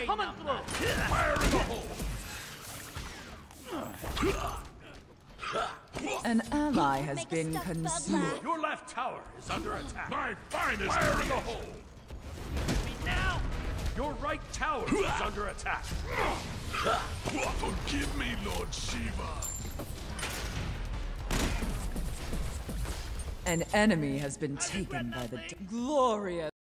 coming through. Fire in the hole! An ally has been stuffed bug consumed. laugh. Your left tower is under attack. My finest fire in the hole! Now! Your right tower is under attack. Forgive me, Lord Shiva. An enemy has been taken by the glorious.